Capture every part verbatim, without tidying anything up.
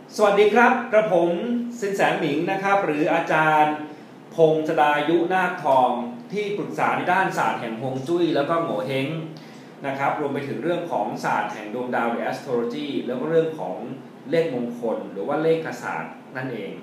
สวัสดีครับกระผมสินแสหมิงนะครับหรืออาจารย์พงษ์ ชฎายุนาคทองที่ปรึกษาในด้านศาสตร์แห่งฮวงจุ้ยแล้วก็โง่เฮงนะครับรวมไปถึงเรื่องของศาสตร์แห่งดวงดาวหรือ astrology แล้วก็เรื่องของเลขมงคลหรือว่าเลขศาสตร์นั่นเอง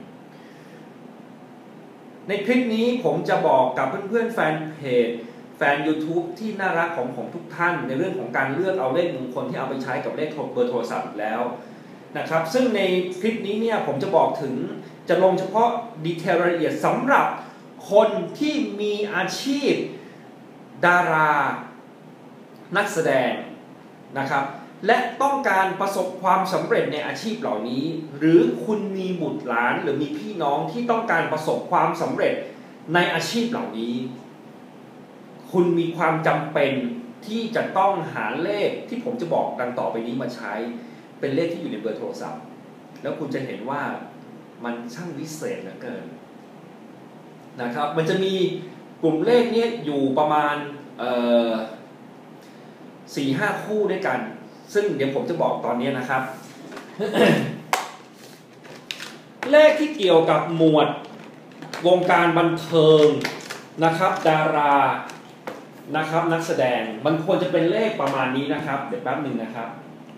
ในคลิปนี้ผมจะบอกกับเพื่อนๆแฟนเพจแฟน YouTube ที่น่ารักของผมทุกท่านในเรื่องของการเลือกเอาเลขมงคลที่เอาไปใช้กับเลขเบอร์โทรศัพท์แล้วนะครับซึ่งในคลิปนี้เนี่ยผมจะบอกถึงจะลงเฉพาะดีเทลรายละเอียดสำหรับคนที่มีอาชีพดารานักแสดงนะครับและต้องการประสบความสำเร็จในอาชีพเหล่านี้หรือคุณมีบุตรหลานหรือมีพี่น้องที่ต้องการประสบความสำเร็จในอาชีพเหล่านี้คุณมีความจำเป็นที่จะต้องหาเลขที่ผมจะบอกดังต่อไปนี้มาใช้เป็นเลขที่อยู่ในเบอร์โทรศัพท์แล้วคุณจะเห็นว่ามันช่างวิเศษเหลือเกินนะครับมันจะมีกลุ่มเลขนี้อยู่ประมาณสี่ห้าคู่ด้วยกันซึ่งเดี๋ยวผมจะบอกตอนนี้นะครับ เลขที่เกี่ยวกับหมวดวงการบันเทิงนะครับดารานะครับนักแสดงมันควรจะเป็นเลขประมาณนี้นะครับเดี๋ยวแป๊บหนึ่งนะครับ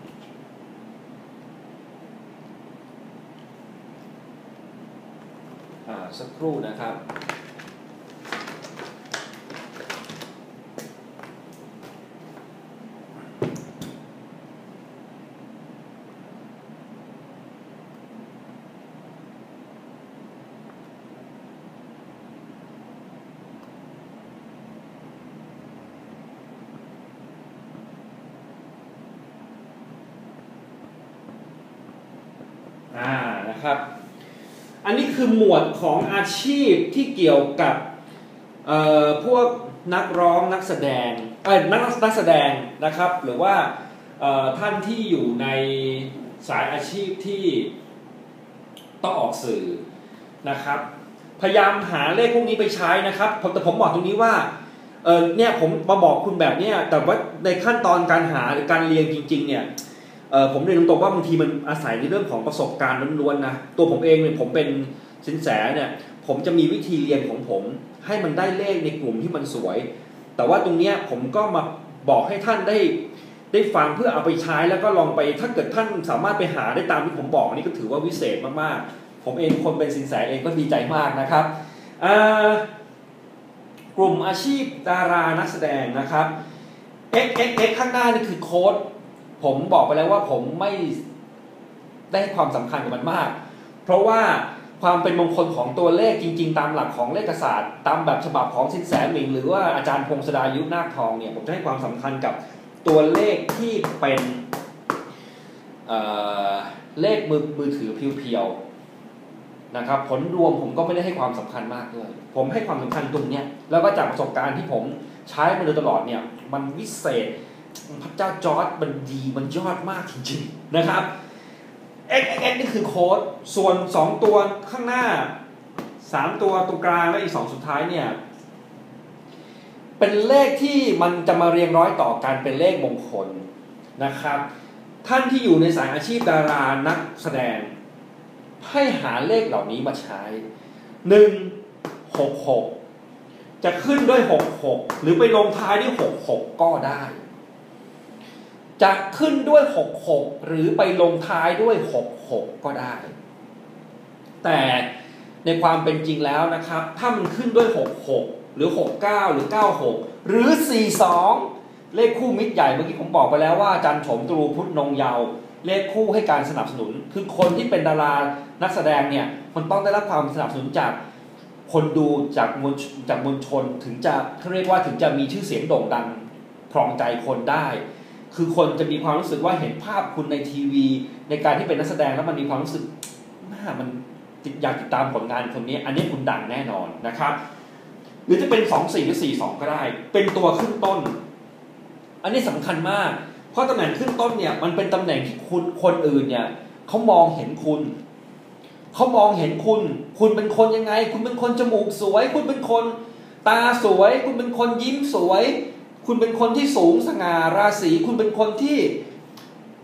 สักครู่นะครับอ่านะครับอันนี้คือหมวดของอาชีพที่เกี่ยวกับพวกนักร้องนักแสดงเอ้ยนักนักแสดงนะครับหรือว่าท่านที่อยู่ในสายอาชีพที่ต้องออกสื่อนะครับพยายามหาเลขพวกนี้ไปใช้นะครับแต่ผมบอกตรงนี้ว่าเออเนี่ยผมมาบอกคุณแบบเนี้ยแต่ว่าในขั้นตอนการหาหรือการเรียนจริงๆเนี่ยเออผมเรียนตรงๆว่าบางทีมันอาศัยในเรื่องของประสบการณ์ล้วนๆนะตัวผมเองเนี่ยผมเป็นสินแสเนี่ยผมจะมีวิธีเรียนของผมให้มันได้เลขในกลุ่มที่มันสวยแต่ว่าตรงเนี้ยผมก็มาบอกให้ท่านได้ได้ฟังเพื่อเอาไปใช้แล้วก็ลองไปถ้าเกิดท่านสามารถไปหาได้ตามที่ผมบอกนี่ก็ถือว่าวิเศษมากๆผมเองคนเป็นสินแสเองก็ดีใจมากนะครับกลุ่มอาชีพดารานักแสดงนะครับ x x x ข้างหน้านี่คือโค้ดผมบอกไปแล้วว่าผมไม่ได้ความสำคัญกับมันมากเพราะว่าความเป็นมงคลของตัวเลขจริงๆตามหลักของเลขศาสตร์ตามแบบฉบับของสินแสหมิงหรือว่าอาจารย์พงษ์ ชฎายุนาคทองเนี่ยผมจะให้ความสำคัญกับตัวเลขที่เป็นเอ่อเลขมือมือถือเพียวๆนะครับผลรวมผมก็ไม่ได้ให้ความสำคัญมากเลยผมให้ความสำคัญตรงเนี้ยแล้วก็จากประสบการณ์ที่ผมใช้มาโดยตลอดเนี่ยมันวิเศษพระเจ้าจอร์จมันดีมันยอดมากจริงๆนะครับ x x x นี่คือโค้ดส่วนสองตัวข้างหน้าสามตัวตรงกลางและอีกสองสุดท้ายเนี่ยเป็นเลขที่มันจะมาเรียงร้อยต่อกันเป็นเลขมงคลนะครับท่านที่อยู่ในสายอาชีพดารานักแสดงให้หาเลขเหล่านี้มาใช้หนึ่ง หก หกจะขึ้นด้วยหก หกหรือไปลงท้ายด้วยหก หกก็ได้จะขึ้นด้วยหก หกหรือไปลงท้ายด้วยหก หกก็ได้แต่ในความเป็นจริงแล้วนะครับถ้ามันขึ้นด้วยหก หกหรือหก เก้าหรือเก้า หกหรือสี่ สองเลขคู่มิตรใหญ่เมื่อกี้ผมบอกไปแล้วว่าจันทร์โฉมตรูพุธนงเยาว์เลขคู่ให้การสนับสนุนคือคนที่เป็นดารานักแสดงเนี่ยมันต้องได้รับความสนับสนุนจากคนดูจากมวลจากมวลชนถึงจะเขาเรียกว่าถึงจะมีชื่อเสียงโด่งดังครองใจคนได้คือคนจะมีความรู้สึกว่าเห็นภาพคุณในทีวีในการที่เป็นนักแสดงแล้วมันมีความรู้สึกน่ามันอยากติดตามผลงานคนนี้อันนี้คุณดังแน่นอนนะครับหรือจะเป็นสอง สี่หรือสี่ สองก็ได้เป็นตัวขึ้นต้นอันนี้สำคัญมากเพราะตำแหน่งขึ้นต้นเนี่ยมันเป็นตำแหน่งที่คุณคนอื่นเนี่ยเขามองเห็นคุณเขามองเห็นคุณคุณเป็นคนยังไงคุณเป็นคนจมูกสวยคุณเป็นคนตาสวยคุณเป็นคนยิ้มสวยคุณเป็นคนที่สูงสง่าราศีคุณเป็นคนที่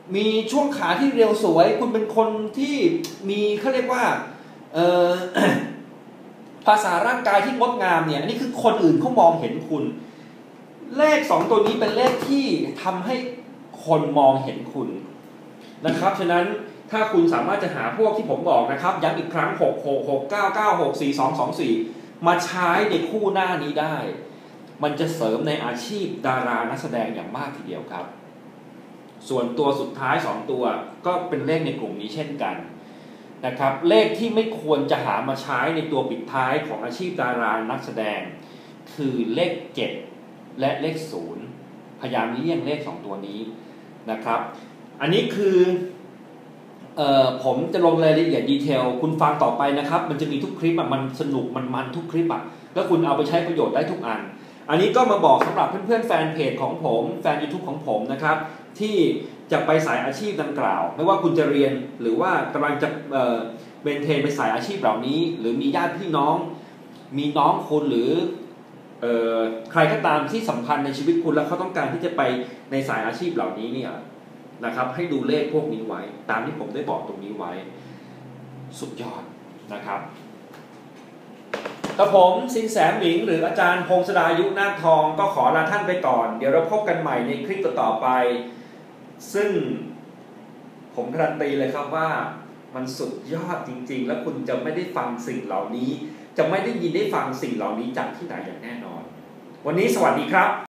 มีช่วงขาที่เรียวสวย คุณเป็นคนที่มีเขาเรียกว่าเอ่อ ภาษาร่างกายที่งดงามเนี่ยอันนี้คือคนอื่นเขามองเห็นคุณเลขสองตัวนี้เป็นเลขที่ทำให้คนมองเห็นคุณนะครับฉะนั้นถ้าคุณสามารถจะหาพวกที่ผมบอกนะครับย้ำอีกครั้งหก หก หก เก้า เก้า หก สี่ สอง สอง สี่มาใช้ในคู่หน้านี้ได้มันจะเสริมในอาชีพดารานักแสดงอย่างมากทีเดียวครับส่วนตัวสุดท้ายสองตัวก็เป็นเลขในกลุ่มนี้เช่นกันนะครับเลขที่ไม่ควรจะหามาใช้ในตัวปิดท้ายของอาชีพดารานักแสดงคือเลขเจ็ดและเลขศูนย์พยายามเลี่ยงเลขสองตัวนี้นะครับอันนี้คือเอ่อผมจะลงรายละเอียดดีเทลคุณฟังต่อไปนะครับมันจะมีทุกคลิปอ่ะมันสนุกมันมันทุกคลิปอ่ะแล้วคุณเอาไปใช้ประโยชน์ได้ทุกอันอันนี้ก็มาบอกสำหรับเพื่อนๆแฟนเพจของผมแฟน YouTube ของผมนะครับที่จะไปสายอาชีพดังกล่าวไม่ว่าคุณจะเรียนหรือว่ากำลังจะเอ่อเบนเทนไปสายอาชีพเหล่านี้หรือมีญาติพี่น้องมีน้องคุณหรือเอ่อใครก็ตามที่สำคัญในชีวิตคุณแล้วเขาต้องการที่จะไปในสายอาชีพเหล่านี้เนี่ยนะครับให้ดูเลขพวกนี้ไว้ตามที่ผมได้บอกตรงนี้ไว้สุดยอดนะครับกระผมสินแสหมิงหรืออาจารย์พงศดายุนาคทองก็ขอลาท่านไปก่อนเดี๋ยวเราพบกันใหม่ในคลิปต่อไปซึ่งผมการันตีเลยครับว่ามันสุดยอดจริงๆแล้วคุณจะไม่ได้ฟังสิ่งเหล่านี้จะไม่ได้ยินได้ฟังสิ่งเหล่านี้จากที่ไหนอย่างแน่นอนวันนี้สวัสดีครับ